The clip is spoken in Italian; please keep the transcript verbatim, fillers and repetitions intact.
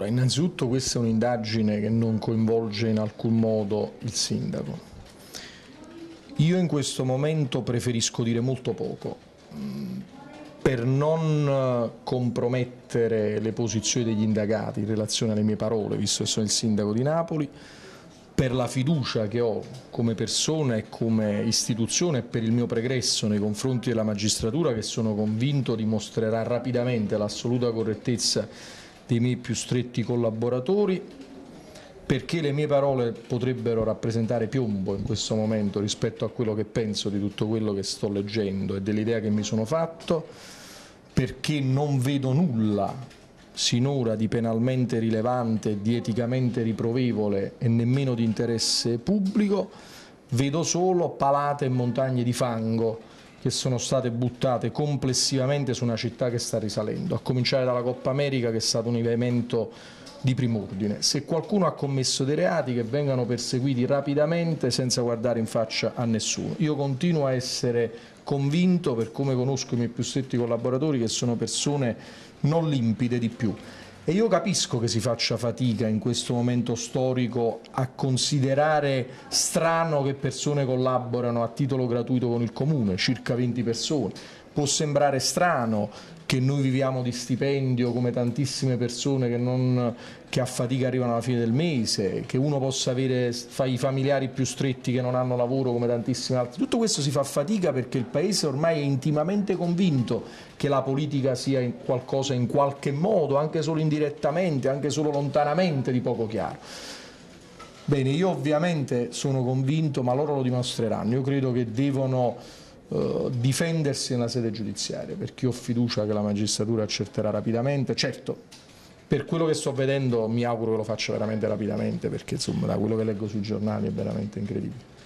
Allora, innanzitutto questa è un'indagine che non coinvolge in alcun modo il sindaco. Io in questo momento preferisco dire molto poco, per non compromettere le posizioni degli indagati in relazione alle mie parole, visto che sono il sindaco di Napoli, per la fiducia che ho come persona e come istituzione e per il mio pregresso nei confronti della magistratura, che sono convinto dimostrerà rapidamente l'assoluta correttezza dei miei più stretti collaboratori, perché le mie parole potrebbero rappresentare piombo in questo momento rispetto a quello che penso di tutto quello che sto leggendo e dell'idea che mi sono fatto, perché non vedo nulla sinora di penalmente rilevante, di eticamente riprovevole e nemmeno di interesse pubblico, vedo solo palate e montagne di fango che sono state buttate complessivamente su una città che sta risalendo, a cominciare dalla Coppa America, che è stato un evento di primo ordine. Se qualcuno ha commesso dei reati, che vengano perseguiti rapidamente senza guardare in faccia a nessuno. Io continuo a essere convinto, per come conosco i miei più stretti collaboratori, che sono persone non limpide di più. E io capisco che si faccia fatica in questo momento storico a considerare strano che persone collaborano a titolo gratuito con il Comune, circa venti persone. Può sembrare strano che noi viviamo di stipendio come tantissime persone che, non, che a fatica arrivano alla fine del mese, che uno possa avere fa, i familiari più stretti che non hanno lavoro come tantissimi altri. Tutto questo si fa fatica perché il Paese ormai è intimamente convinto che la politica sia in qualcosa in qualche modo, anche solo indirettamente, anche solo lontanamente, di poco chiaro. Bene, io ovviamente sono convinto, ma loro lo dimostreranno, io credo che devono difendersi nella sede giudiziaria, perché ho fiducia che la magistratura accerterà rapidamente. Certo, per quello che sto vedendo mi auguro che lo faccia veramente rapidamente, perché insomma da quello che leggo sui giornali è veramente incredibile.